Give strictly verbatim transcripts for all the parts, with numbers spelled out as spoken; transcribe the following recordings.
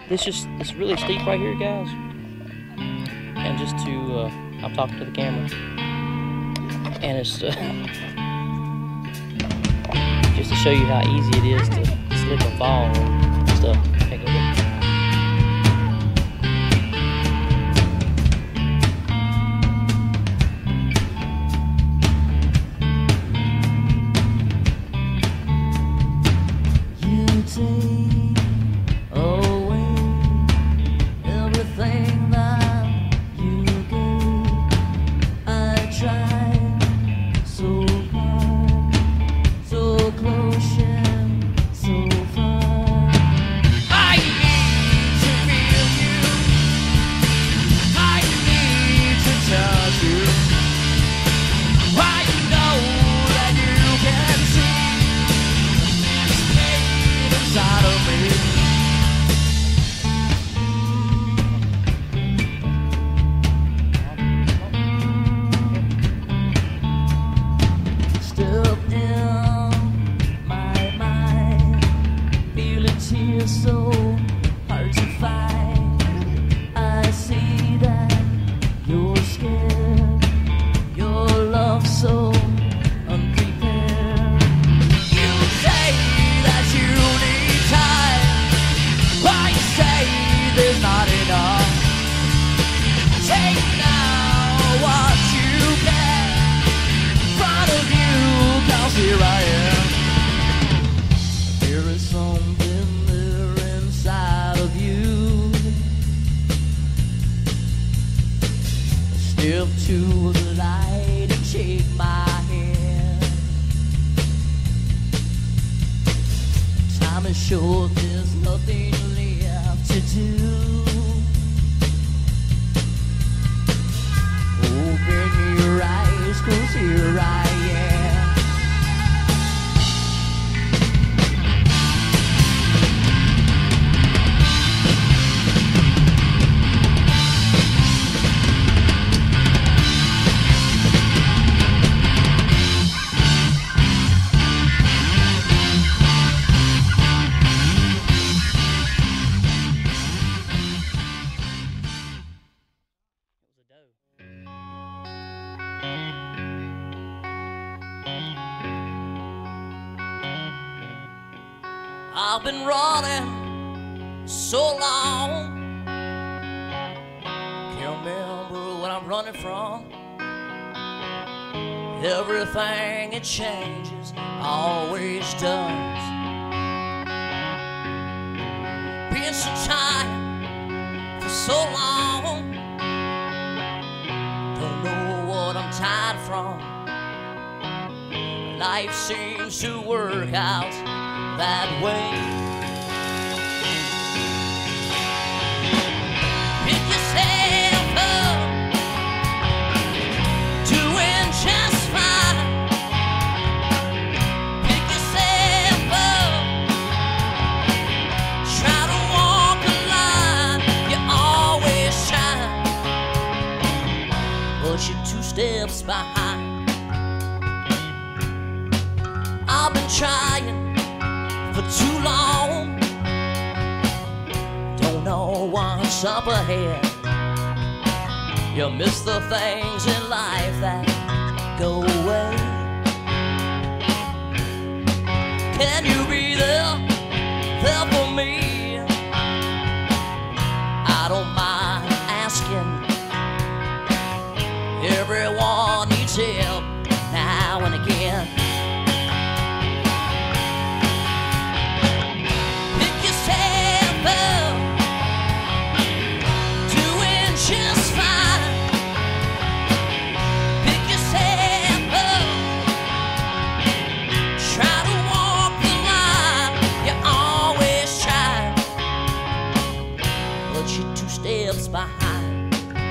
This just it's really steep right here, guys. And just to uh, I'm talking to the camera, and it's uh, just to show you how easy it is to slip and fall and stuff. Okay, go ahead. So hard to find. I see that you're scared, your love so unprepared. You say that you need time, I say there's not enough. Take now what you can, in front of you, 'cause here I am. There is something step to the light and shake my hand. Time is short, there's nothing left to do. Open your eyes, 'cause here I am. I've been running so long, can't remember what I'm running from. Everything it changes, always does. Been so tired for so long, don't know what I'm tired from. Life seems to work out that way. Pick yourself up, doing just fine. Pick yourself up, try to walk the line. You always shine, but you're two steps behind. I've been trying for too long, don't know what's up ahead. You miss the things in life that go away. Can you be there, there for me? I don't mind asking. Everyone needs help now and again. Behind,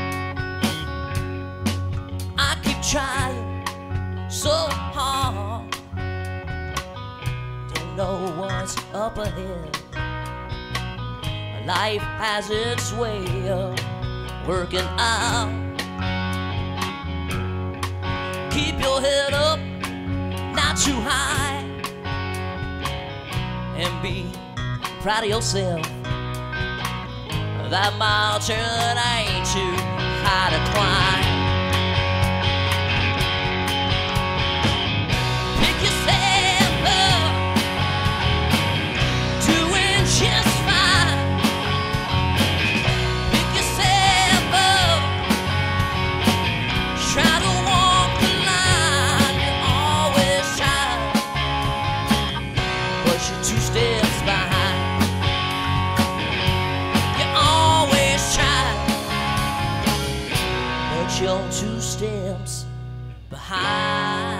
I keep trying so hard, don't know what's up ahead. Life has its way of working out. Keep your head up, not too high, and be proud of yourself. that mountain ain't too high to climb. Pick yourself up, doing just fine. Pick yourself up, try to walk the line. You always try, but you're two steps behind. You always try, but you're two steps behind.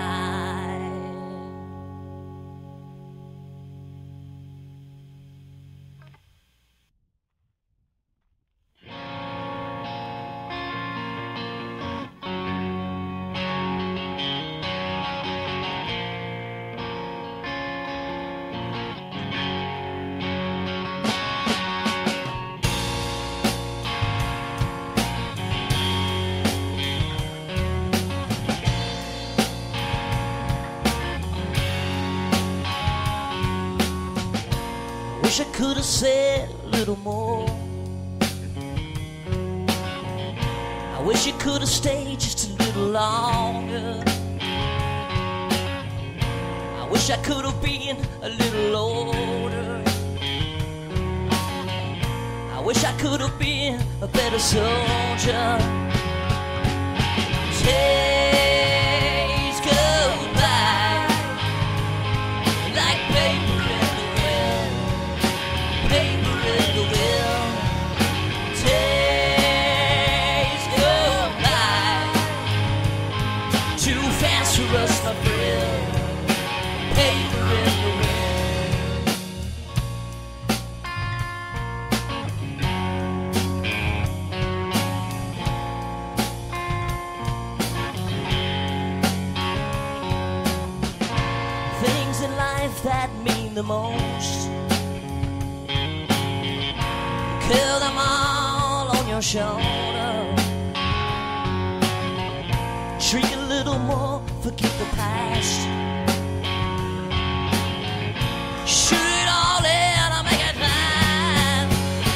Wish I could have said a little more. I wish you could have stayed just a little longer. I wish I could have been a little older. I wish I could have been a better soldier. Days go by like paper in the wind, paper in the wind. Days go by too fast for us, my friend. Paper in the wind. Things in life that mean the most, kill them all on your shoulder. Shrink a little more, forget the past. Shoot it all in, I'll make it last.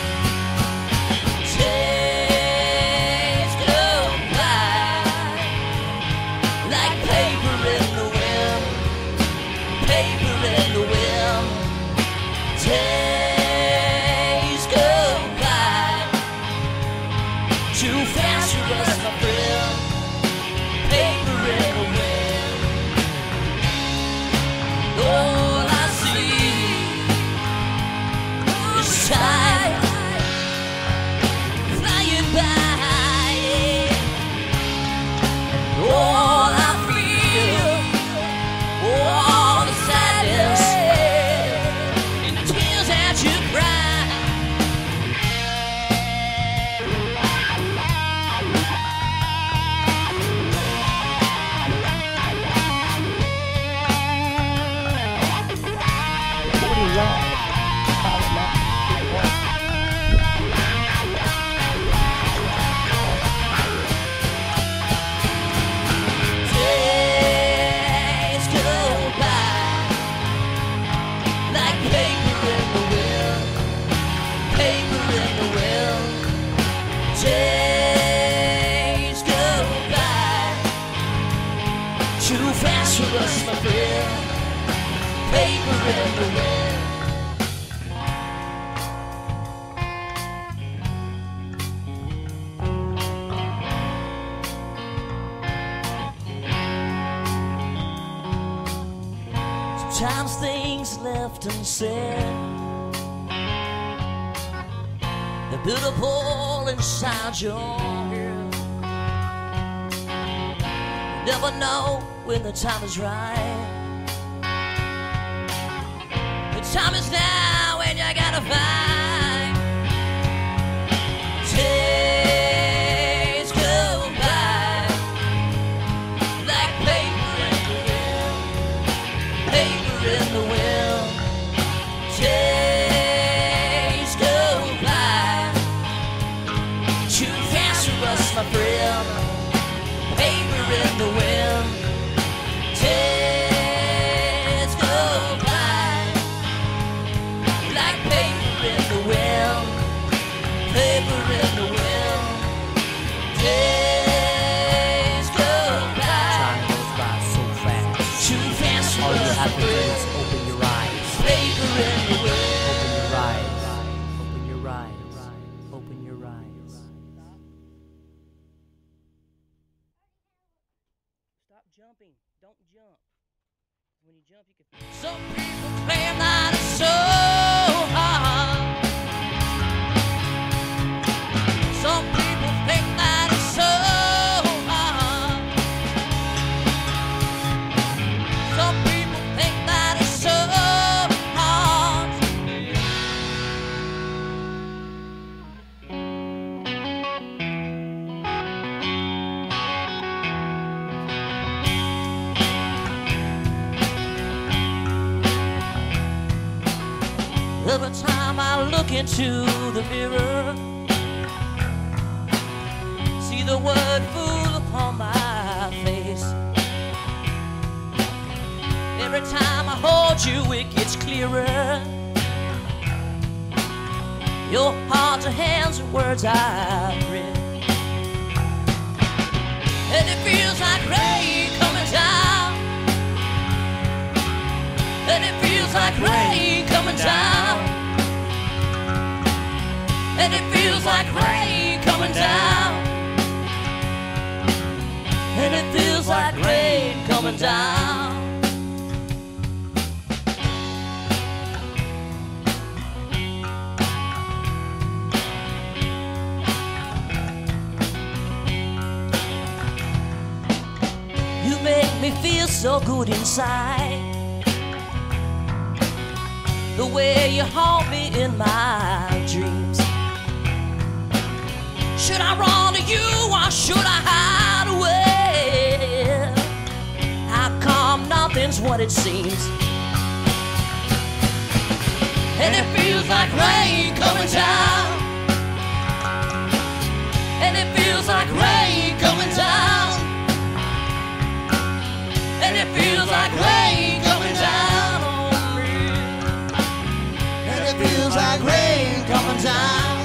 Days go by like paper in the wind, paper in the wind. Days go by too fast for us, my friend. Paper in the wind. All I see is time flying by. All I feel, all the sadness and the tears that you cry. Days go by like paper in the wind, paper in the wind. Days go by too fast for us, my friend. Paper in the wind. Sometimes things left unsaid, they build a hole inside your head. You never know when the time is right. The time is now and you gotta fight. Days go by like paper in the wind, paper in the wind. Days go by too fast for us, my friend. Paper in the wind. Days go by like paper in jumping. Don't jump. When you jump, you can. Some people claim that it's so hard. Some people think that it's so hard. Some people think that it's so hard. Every time I look into the mirror, see the word fool upon my face. Every time I hold you, it gets clearer. Your heart to hands and words I've read, and it feels like rain coming down. And it feels like rain coming down. And it feels like rain coming down. And it feels like rain coming down. You make me feel so good inside, the way you haunt me in my dreams. Should I run to you or should I hide away? How come nothing's what it seems? And it feels like rain coming down. And it feels like rain coming down. And it feels like rain coming down on me. And it feels like rain coming down.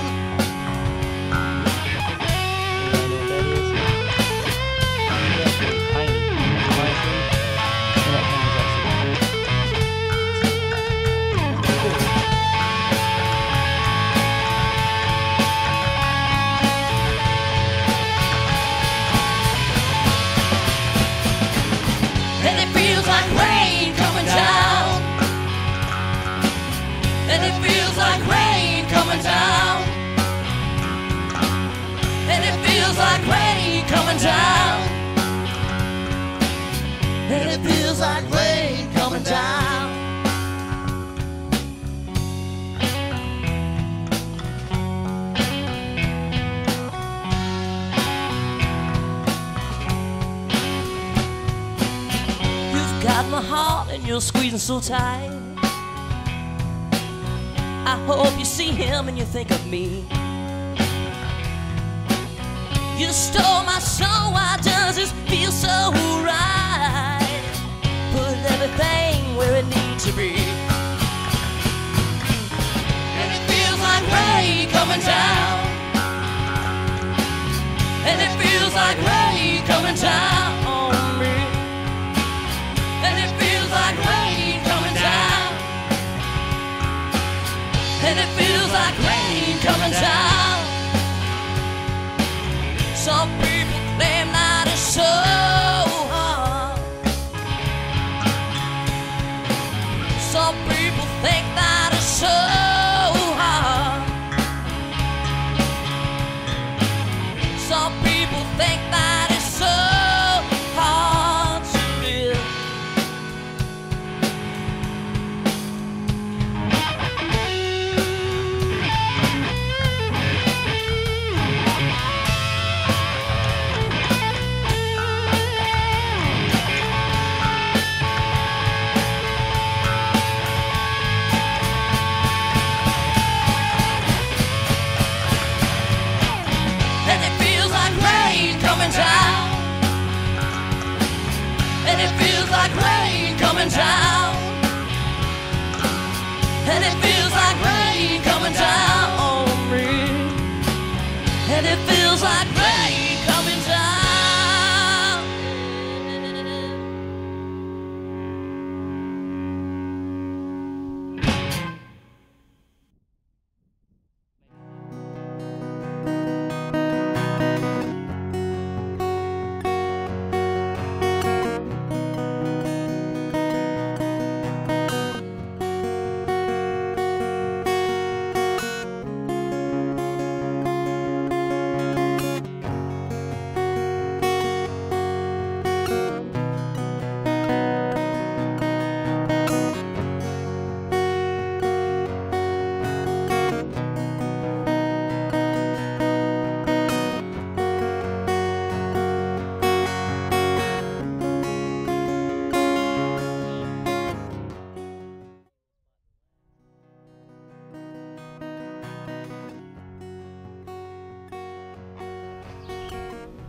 And it feels like rain coming down. And it feels like rain coming down. And it feels like rain coming down. And it feels like rain coming down. Got my heart and you're squeezing so tight. I hope you see him and you think of me. You stole my soul, why does this feel so right? Put everything where it needs to be. And it feels like rain coming down. And it feels like rain coming down on me. And it feels like rain coming down. And it feels like rain coming down. Some people claim that it's so hard. Some people think that it's so hard. Some people think that it's so hard to live. And it feels like rain coming down. And it feels like rain coming down. And it feels like rain coming down on me. And it feels like rain coming down.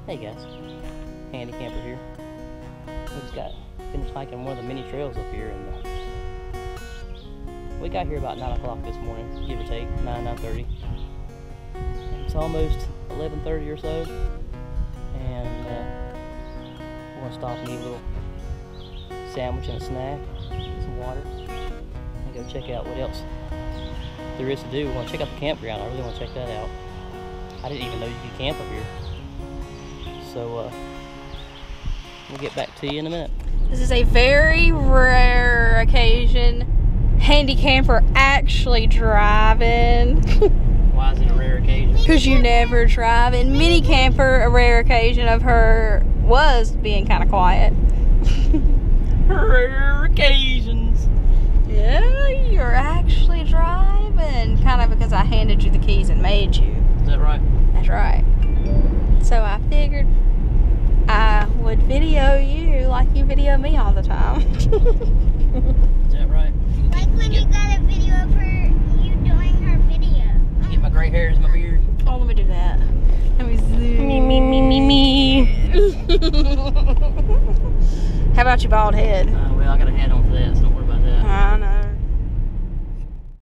Hey guys, Handy Camper here. We just got finished hiking one of the mini trails up here, and uh, we got here about nine o'clock this morning, give or take, nine, nine thirty. It's almost eleven thirty or so, and uh, we're gonna stop and eat a little sandwich and a snack, get some water, and go check out what else there is to do. We want to check out the campground. I really want to check that out. I didn't even know you could camp up here. So uh, we'll get back to you in a minute. This is a very rare occasion. Handy Camper actually driving. Why is it a rare occasion? Because you never drive. And Mini Camper, a rare occasion of her was being kind of quiet. Rare occasions. Yeah, you're actually driving. Kind of because I handed you the keys and made you. Is that right? That's right. So I figured I would video you like you video me all the time. Is that right? Like when you got a video of her, you doing her video. Get my gray hairs in my beard. Oh, let me do that. Let me zoom. Me, me, me, me, me. How about your bald head? Uh, well, I got a hat on for that, so don't worry about that. I know.